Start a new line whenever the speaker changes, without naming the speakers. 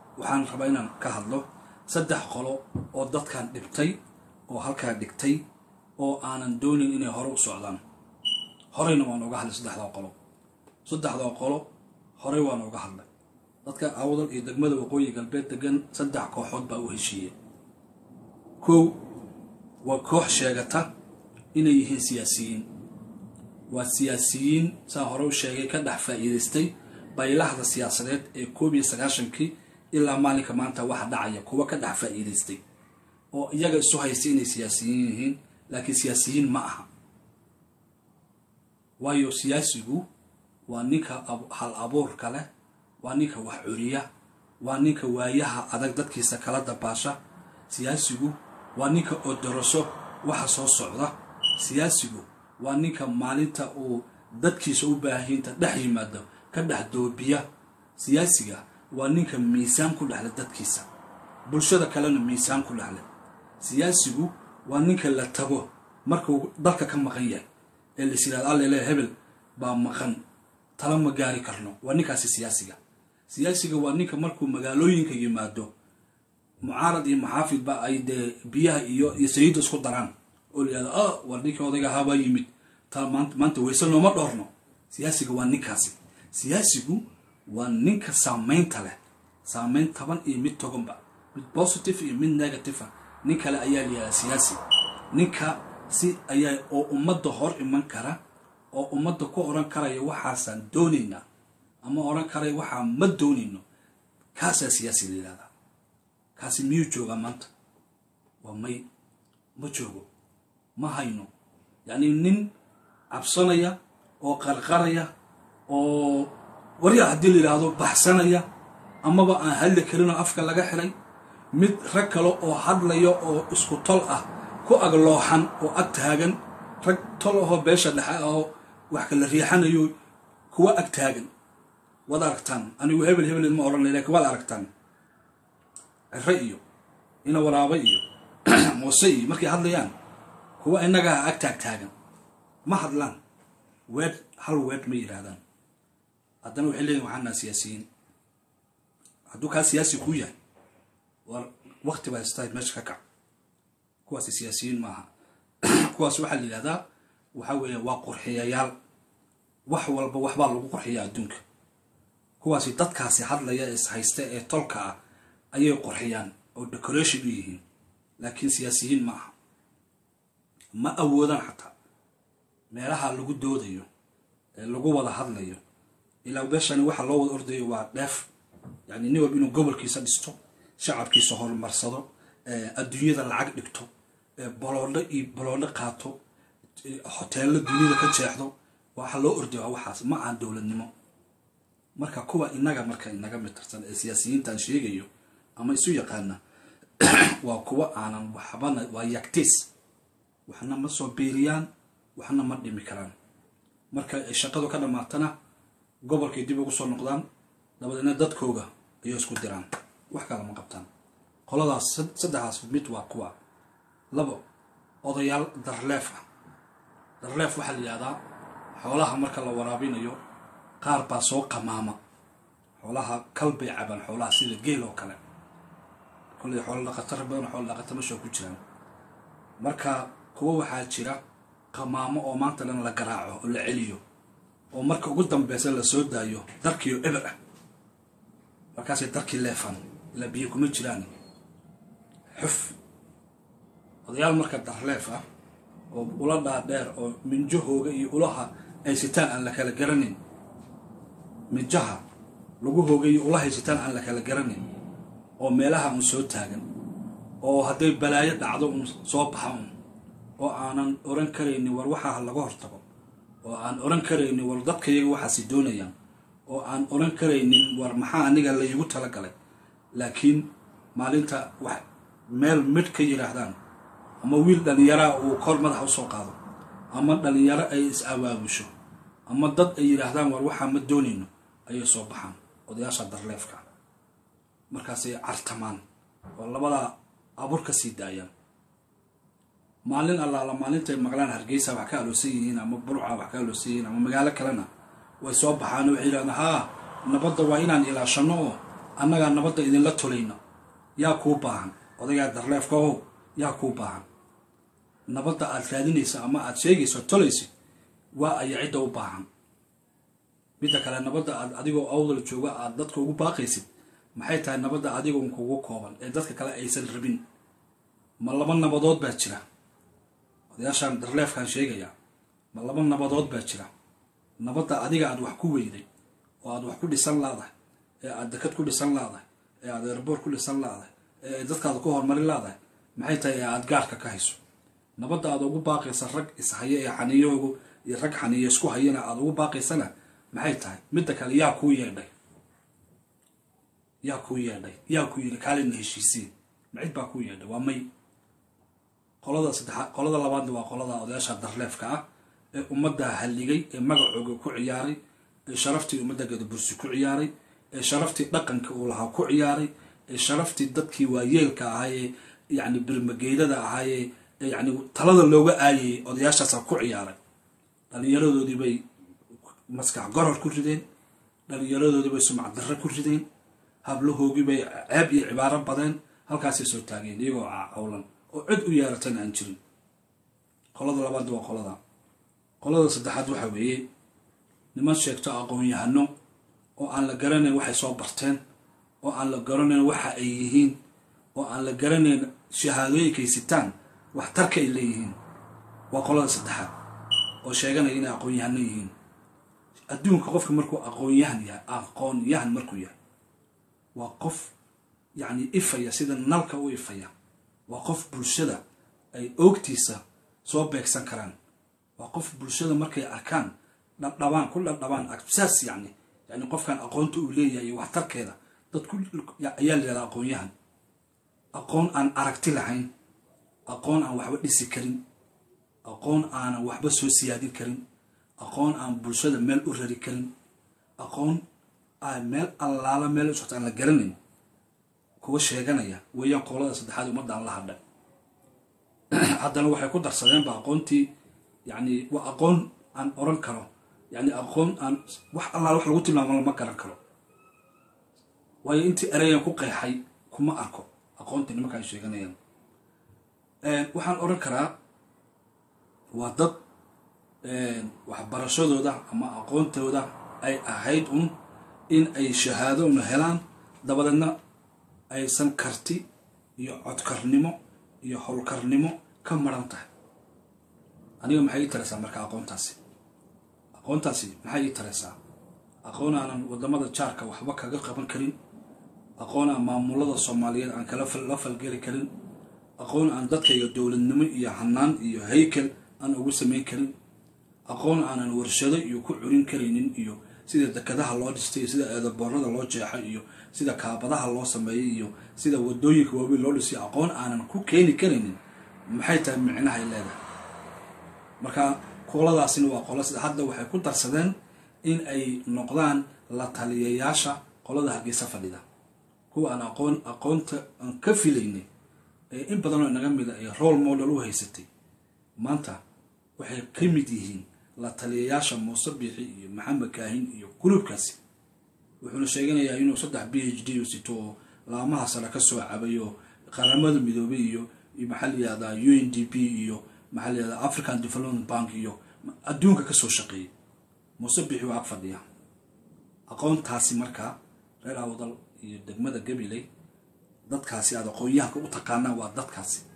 waxaan rabaa inaan ka hadlo saddex qolo oo dadkan dhibtay oo halkaa dhigtay oo aanan doonin inay hore u socdaan. horeyna waan uga hadlay saddexda qolo horey waan uga hadlay. dadka awdal iyo degmada waqooyi galbeed degan saddex kooxood baa u heshiiyay. kow waa koox sheegata inay yihiin siyaasiyiin. waa siyaasiyiin saa hore u sheegay ka dhex faa'iidaystay baylahda siyaasadeed ee 19 ilaa maalinka maanta waxa dhacaya kuwa ka dhex faa'iidaystay oo iyaga isu haystay inay siyaasiyiin yihiin laakiin siyaasiyiin ma aha. waayo siyaasigu waa ninka hal abuurka leh, waa ninka wax curiya, waa ninka waayaha adag dadkiisa kala dabaasha. siyaasigu waa ninka oo daraso waxa soo socda. siyaasigu waa ninka maalinta uu dadkiisa u baahiinta dhex yimaado ka dhex doobiya. siyaasiga waa ninka miisaan ku dhaxla dadkiisa, bulshada kalena miisaan ku dhaxla. siyaasigu waa ninka la tago markuu dalka ka maqan yahay ee la siraad alle hebel baa maqan tala ma gaari karno. waa ninkaasi siyaasiga. siyaasiga waa ninka markuu magaalooyinka yimaado mucaarad iyo maxaafid ba ay biyaha iyo sayid isku daraan oo leeyahay war ninka odayga haba yimid maanta weysan looma dhoorno. siyaasiga waa ninkaasi. siyaasigu waa ninka saameynta leh, saameyn taban iyo mid toganba, mid positive iyo mid negative. nin kale ayaa leeyahay siyaasi. ninka si ayaa oo ummadda hor iman kara oo ummadda ku oran karaya waxaasan doonayna ama oran karaya waxaa ma doonayno. kaasaa siyaasi la yidhahdaa. kaasi miyuu jooga maanta? waa ma joogo, ma hayno. yani nin cabsanaya oo qarqaraya oo wariya haddii la yidhaahdo baxsanaya amaba aan hadli karinoo afka laga xiray. mid rag kale oo hadlaya oo isku tol ah ku aglooxan oo ag taagan. rag tol ahoo beesha dhexe ahoo wax kala riixanayo kuwa ag taagan. waad aragtaan. anigu hebel ma odhanay laakiin waad aragtaan cire iyo ina waraaba iyo muuse iyo markay hadlayaan kuwa innagaa ag taagan ma hadlaan. hal weed ma yidhaahdaan. haddana waxay leeyihin waxaanaa siyaasiyiin. hadduu kaa siyaasi ku yahay war waqti baa istayd meesha ka kac. kuwaasi siyaasiyiin maaha. kuwaas waxaa la yidhahdaa waxaa weeye waa qurxiyayaal. wax walba waxbaa lagu qurxiyaa adduunka. kuwaasi dadkaasi hadlaya is haysta ee tolka ah ayay qurxiyaan oo decoration u yihiin, laakiin siyaasiyiin ma aha. ma awoodaan xataa meelaha lagu doodayo ee lagu wada hadlayo. ilaa beeshani waxa loo wada ordayo waa dheef. yani nin walba inuu gobolkiisa dhisto, shacabkiisa horumarsado, adduunyada lacag dhigto, boloodho qaato, hoteello dunida ka jeexdo. waxa loo ordayo waxaas ma aan dowladnimo. marka kuwa inaga mid tirsan ee siyaasiyiintan sheegayo ama isu yaqaana waa kuwa aanan waxbana waa yaktis. waxna ma soo beeriyaan, waxna ma dhimi karaan. marka shaqadu ka dhamaatana gobolkay dib ugu soo noqdaan, dabadeedna dadkooga ayay isku diraan, wax kale ma qabtaan. qoladaas saddexaas mid waa kuwa. labo odayaal darleef ah. darleef waxaa la yidhahdaa xoolaha marka la waraabinayo qaar baa soo qamaama. xoolaha kalbay cabaan, xoolaha sida geel oo kale. kolley xoolo dhaqatar badan xoolo dhaqatar meesha ku jiraan. marka kuwa waxaa jira qamaamo oo maanta dhan la garaaco oo la celiyo oo marka ugu dambeysa la soo daayo darkiyo eber ah. markaasay darkii leefan ilaa biyo kuma jiraan. xuf odayaal marka darleef ah oo ula dhaadheer oo minjahooga iyo ulaha ay sitaan aan la kala garanin. minjaha lagu hoogay ula haysitaan aan la kala garanin oo meelaha un soo taagan oo hadday balaayo dhacdo un soo baxa un oo aanan oran karaynin war waxaa laga hortago, oo aan oran karaynin war dadkayaga waxaasi doonayaan, oo aan oran karaynin war maxaa aniga la iigu talagalay. laakiin maalinta wax meel mid ka yiraahdaan ama wiil dhalinyaraa uu kor madaxa usoo qaado ama dhalinyaro ay is abaabusho ama dad ay yiraahdaan war waxaa ma doonayno ayay soo baxaan odayaasha darleefka. markaasay cartamaan oo labada abur ka sii daayaan. maalin allaala maalintay maqlaan Hargeysa wax ka aloosan yihiin ama Burca wax ka aloosan yihiin ama magaalo kalena way soo baxaan oo waxay yiraahdaan nabadda waa inaan ilaashano oo annagaa nabadda idinla tolayno yaa kuu baahan odaygaa darleefkaow yaa kuu baahan nabadda aad raadinaysa ama aad sheegayso tolaysid waa aya cidda u baahan midda kale nabadda aad adigoo awdal jooga aad dadka ugu baaqaysid maxay tahay nabadda adigoon kugu kooban ee dadka kale aysan rabin ma laba nabadood baa jira odayaashaan darleefkaan sheegayaa ma laba nabadood baa jira nabadda adiga aad wax ku weyday oo aad wax ku dhisan laadahay ee aad dekad ku dhisan laadahay ee aad airboor ku dhisan laadahay ee dadkaada ku hormarin laadahay maxay tahay ee aad gaarka ka hayso nabadda aad ugu baaqaysa rag ishaye ee xaniyoogu iyo rag xaniyo isku hayana aad ugu baaqaysana maxay tahay midda kale yaa kuu yeedhay yaa ku yidhi kaalina heshiisiin macid baa kuu yeedhay waa may qolada labaadna waa qolada odayaasha darleefka ah ee ummadda halligay ee magacooga ku ciyaaray ee sharaftii ummadda gadabursi ku ciyaaray ee sharaftii dhaqanka uu lahaa ku ciyaaray ee sharaftii dadkii waayeelka ahaayee yacni birmageydada ahaayee yacni talada looga aayayay odayaashaasaa ku ciyaaray dhallinyaradoodii bay maskax goror ku rideen dhallinyaradoodii bay sumcad darre ku rideen hablahoogii bay ceeb iyo cibaaro badeen halkaasay soo taageen iyagoo cawlan oo cid u yeeratana aan jirin qolada labaad waa qolada saddexaad waxa weeye niman sheegto aqoon-yahano oo aan la garanayn waxay soo barteen oo aan la garanayn waxa ay yihiin oo aan la garanayn shahaadooyinkay sitaan waxtarka ay leeyihiin waa qolada saddexaad oo sheeganaya inay aqoon-yahano yihiin adduunka qofka markuu aqoon-yahan markuu yahay waa qof yacni ifaya sida nalka u ifaya waa qof bulshada ay oogtiisa soo beegsan karaan waa qof bulshada markay arkaan ku dhadhabaan absaas yani qofkan aqoonta uu leeyahay iyo waxtarkeeda dadku ayaa leeyahay aqoon-yahan aqoon aan aragti lahayn aqoon aan waxba dhisi karin aqoon aanan waxba soo siyaadin karin aqoon aan bulshada meel u rari karin aqoon aan meel allaala meel u socota aan la garanayn kuwa sheeganaya weeyaan qolada saddexaad ummadaan la hadhay haddana waxay ku darsadeenba aqoontii yani waa aqoon aan oran karo yani aqoon aan wax allaala wax lagu tilmaamo lama garan karo waayo intii erayan ku qeexay kuma arko aqoontii nimanka ay sheeganayaan waxaan oran karaa waa dad waxbarashadooda ama aqoontooda ay ahayd in ay shahaado una helaan dabadeedna aysan karti iyo codkarnimo iyo howlkarnimo ka maran tahay aniga maxay ii taraysaa marka aqoontaasi maxay ii taraysaa aqoon aanan wadamada jaarka waxba kaga qaban karin aqoon aan maamulada soomaaliyeed aan la falgeli karin aqoon aan dadkayga dowladnimo iyo hanaan iyo haykel aan ugu samayn karin aqoon aanan warshado iyo ku curin karaynin iyo sida dekadaha loo dhistay sida eedaboorada loo jeexay iyo sida kaabadaha loo sameeyay iyo sida wadooyinka waaweyn loo dhisay aqoon aanan ku keeni karaynin maxay tahay micnahay leedahay marka qoladaasina waa qolo sida hadda waxay ku darsadeen in ay noqdaan la taliyayaasha qolada Hargeysa fadhida kuwa aan aqoonta aan ka filaynay in badan oo naga mid ah role model u haysatay maanta waxay ka mid yihiin la taliyayaasha Muuse Biixi iyo Maxamed Kaahin iyo group-kaasi wuxuu sheeganayaa inuu 3 PhD u sito laamaha sare ka soo cabayo qaramada midoobay iyo maxalliyada UNDP iyo maxalliyada African Development Bank iyo adduunka ka soo shaqeeyay Muuse Biixi waa fadhiya aqoontaasi marka reer awdal iyo degmada Gabiley dadkaasi aad aqoonyahanka u taqaanaa waa dadkaasi